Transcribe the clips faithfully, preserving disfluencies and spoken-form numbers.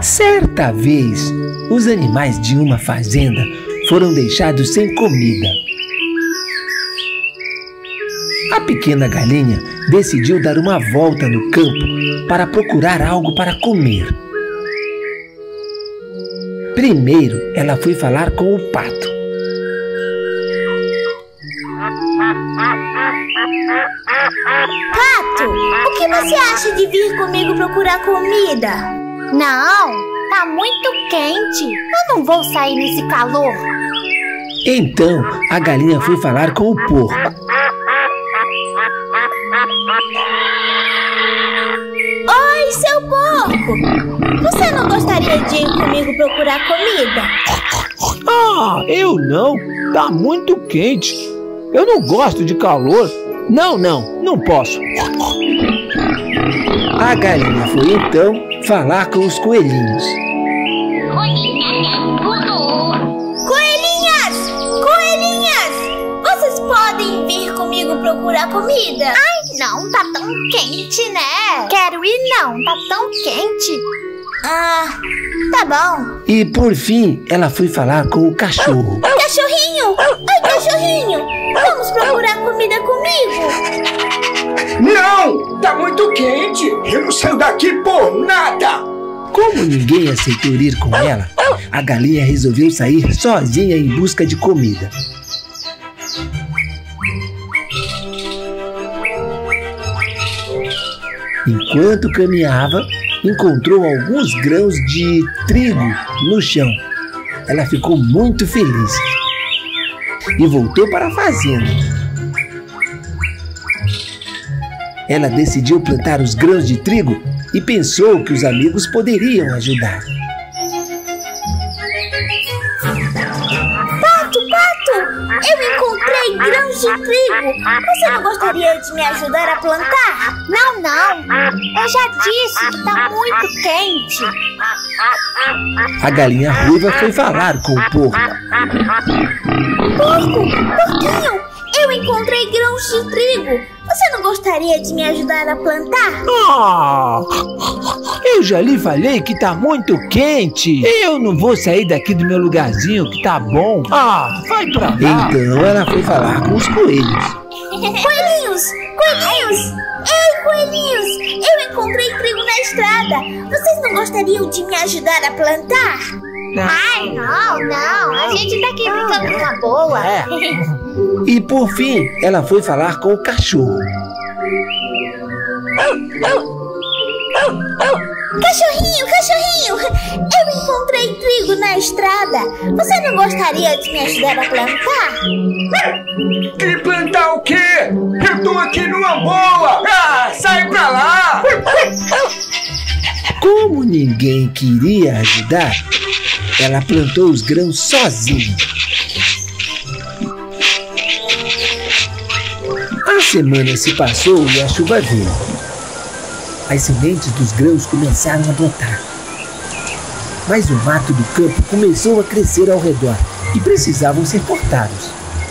Certa vez, os animais de uma fazenda foram deixados sem comida. A pequena galinha decidiu dar uma volta no campo para procurar algo para comer. Primeiro, ela foi falar com o pato. Pato, o que você acha de vir comigo procurar comida? Não, tá muito quente. Eu não vou sair nesse calor. Então, a galinha foi falar com o porco. Oi, seu porco! Você não gostaria de ir comigo procurar comida? Ah, eu não. Tá muito quente. Eu não gosto de calor. Não, não, não posso. A galinha foi então falar com os coelhinhos. Coelhinhas! Coelhinhas! Vocês podem vir comigo procurar comida? Ai, não, tá tão quente, né? Quero ir não, tá tão quente. Ah, tá bom. E por fim, ela foi falar com o cachorro. Cachorrinho! Oi, cachorrinho! Vamos procurar comida comigo? Não! Tá muito quente! Eu não saio daqui por nada! Como ninguém aceitou ir com ela, a galinha resolveu sair sozinha em busca de comida. Enquanto caminhava, encontrou alguns grãos de trigo no chão. Ela ficou muito feliz e voltou para a fazenda. Ela decidiu plantar os grãos de trigo e pensou que os amigos poderiam ajudar. Pato, Pato! Eu encontrei grãos de trigo! Você não gostaria de me ajudar a plantar? Não, não! Eu já disse que tá muito quente! A galinha ruiva foi falar com o porco. Porco! Porquinho! Eu encontrei grãos de trigo! Você não gostaria de me ajudar a plantar? Ah! Eu já lhe falei que tá muito quente! Eu não vou sair daqui do meu lugarzinho que tá bom! Ah, vai pra lá! Então ela foi falar com os coelhos. Coelhinhos! Coelhinhos! Ei, coelhinhos! Eu encontrei trigo na estrada! Vocês não gostariam de me ajudar a plantar? Ai, não, não! A gente tá aqui brincando numa boa! É. E por fim, ela foi falar com o cachorro. Cachorrinho, cachorrinho! Eu encontrei trigo na estrada! Você não gostaria de me ajudar a plantar? Que plantar o quê? Eu tô aqui numa boa! Ah, sai pra lá! Como ninguém queria ajudar, ela plantou os grãos sozinha. A semana se passou e a chuva veio. As sementes dos grãos começaram a brotar. Mas o mato do campo começou a crescer ao redor e precisavam ser cortados.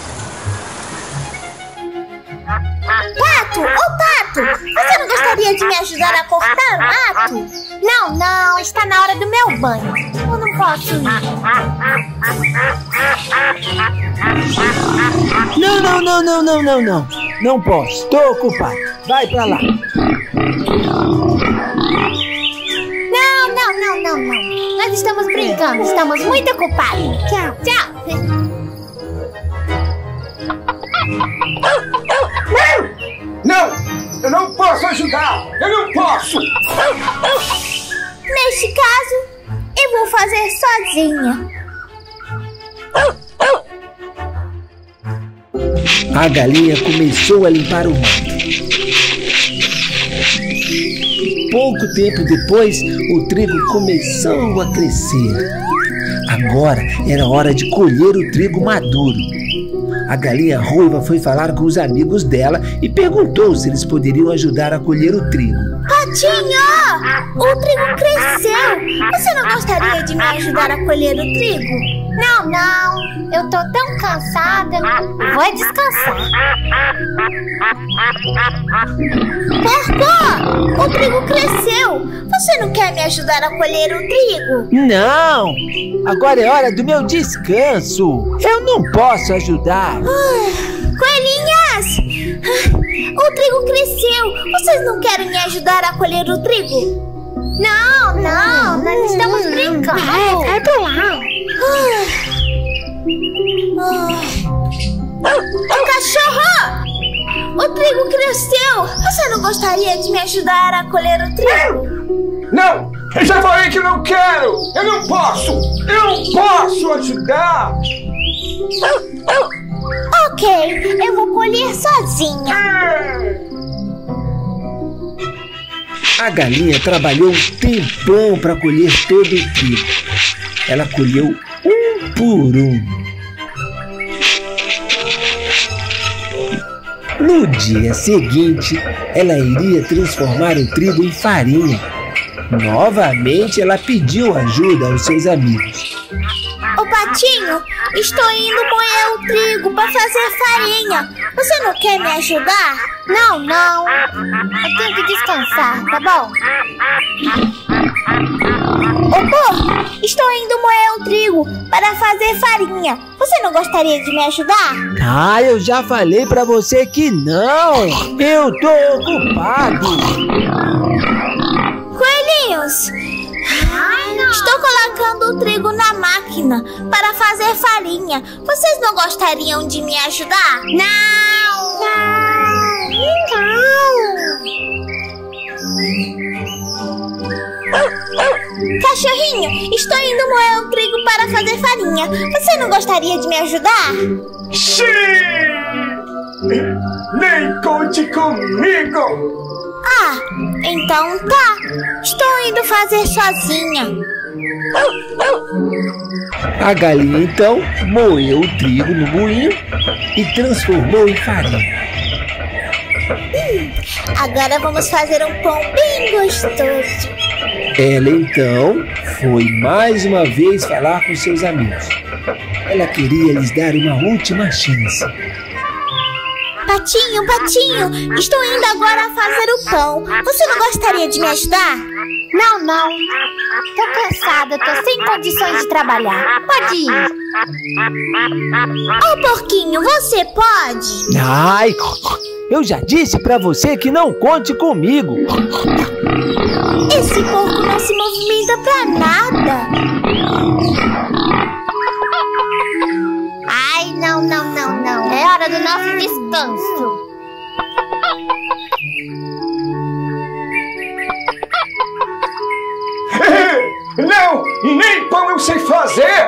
Pato! Ô Pato! Você não gostaria de me ajudar a cortar o mato? Não, não, está na hora do meu banho. Eu não posso ir. Não, não, não, não, não, não, não. Não posso, tô ocupado. Vai pra lá. Não, não, não, não, não. Nós estamos brincando, estamos muito ocupados. Tchau, tchau. Não! Eu não posso ajudar! Eu não posso! Neste caso, eu vou fazer sozinha. A galinha começou a limpar o mato. Pouco tempo depois, o trigo começou a crescer. Agora era hora de colher o trigo maduro. A galinha ruiva foi falar com os amigos dela e perguntou se eles poderiam ajudar a colher o trigo. Patinho! O trigo cresceu! Você não gostaria de me ajudar a colher o trigo? Não, não. Eu tô tão cansada. Vou descansar. Porco! O trigo cresceu. Você não quer me ajudar a colher o trigo? Não! Agora é hora do meu descanso. Eu não posso ajudar. Ah, coelhinhas! Ah, o trigo cresceu. Vocês não querem me ajudar a colher o trigo? Não, não, nós estamos brincando. Vai, vai pra lá. Ah. Ah. Cachorro! O trigo cresceu! Você não gostaria de me ajudar a colher o trigo? Não! Eu já falei que não quero! Eu não posso! Eu não posso ajudar! Ok, eu vou colher sozinha. A galinha trabalhou um tempão para colher todo o trigo. Ela colheu um por um. No dia seguinte, ela iria transformar o trigo em farinha. Novamente, ela pediu ajuda aos seus amigos. Ô Patinho, estou indo moer o trigo para fazer farinha. Você não quer me ajudar? Não, não. Eu tenho que descansar, tá bom? Ô porco, estou indo moer o trigo para fazer farinha. Você não gostaria de me ajudar? Ah, eu já falei pra você que não. Eu tô ocupado. Coelhinhos, estou colocando o trigo na máquina para fazer farinha. Vocês não gostariam de me ajudar? Não! Não! Cachorrinho, estou indo moer o trigo para fazer farinha. Você não gostaria de me ajudar? Sim! Nem conte comigo! Ah, então tá. Estou indo fazer sozinha. A galinha então moeu o trigo no moinho e transformou em farinha. Hum, agora vamos fazer um pão bem gostoso. Ela então foi mais uma vez falar com seus amigos. Ela queria lhes dar uma última chance. Patinho, Patinho, estou indo agora a fazer o pão. Você não gostaria de me ajudar? Não, não. Tô cansada, tô sem condições de trabalhar. Pode ir. Ô, porquinho, você pode? Ai, eu já disse pra você que não conte comigo. Esse porco não se movimenta pra nada. Ai, não, não, não, não. É hora do nosso descanso. Não! Nem pão eu sei fazer!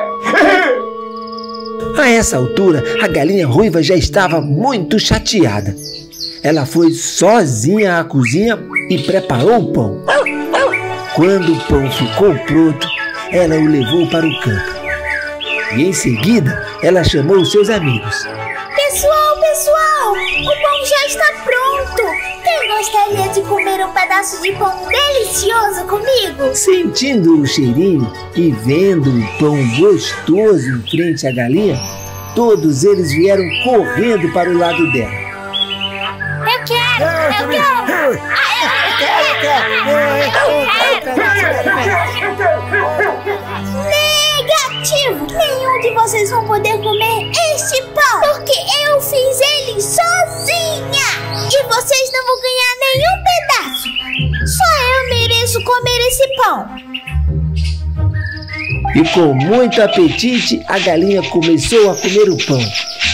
A essa altura, a galinha ruiva já estava muito chateada. Ela foi sozinha à cozinha e preparou o pão. Quando o pão ficou pronto, ela o levou para o campo. E em seguida, ela chamou os seus amigos. Pessoal, pessoal, o pão já está pronto. Quem gostaria de comer um pedaço de pão delicioso comigo? Sentindo o cheirinho e vendo o pão gostoso em frente à galinha, todos eles vieram correndo para o lado dela. Eu quero! Eu quero! Negativo! Nenhum de vocês vão poder comer este pão, porque eu fiz ele sozinha! E vocês não vão ganhar nenhum pedaço! Só eu mereço comer esse pão! E com muito apetite, a galinha começou a comer o pão.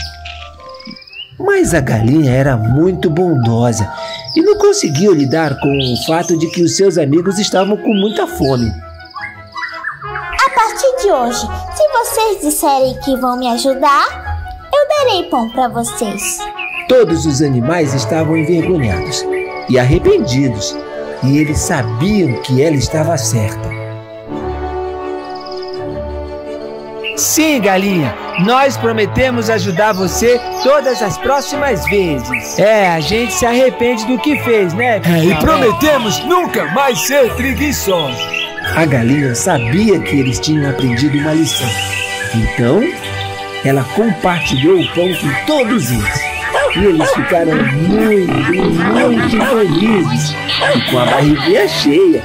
Mas a galinha era muito bondosa e não conseguiu lidar com o fato de que os seus amigos estavam com muita fome. A partir de hoje, se vocês disserem que vão me ajudar, eu darei pão para vocês. Todos os animais estavam envergonhados e arrependidos, e eles sabiam que ela estava certa. Sim, galinha, nós prometemos ajudar você todas as próximas vezes. É, a gente se arrepende do que fez, né? É, e prometemos nunca mais ser preguiçosos. A galinha sabia que eles tinham aprendido uma lição. Então, ela compartilhou o pão com todos eles. E eles ficaram muito, muito felizes e com a barriguinha cheia.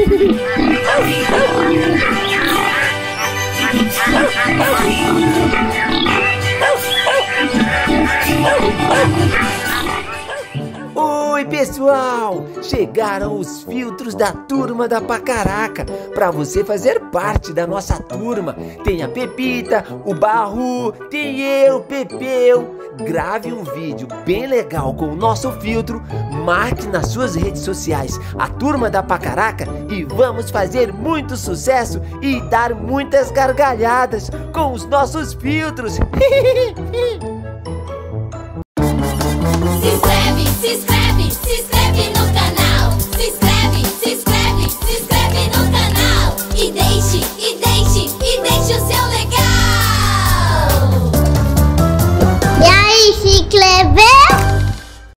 Oi, pessoal! Chegaram os filtros da turma da Pacaraca para você fazer parte da nossa turma. Tem a Pepita, o Barru, tem eu, Pepeu. Grave um vídeo bem legal com o nosso filtro, marque nas suas redes sociais a turma da Pacaraca e vamos fazer muito sucesso e dar muitas gargalhadas com os nossos filtros. Se inscreve!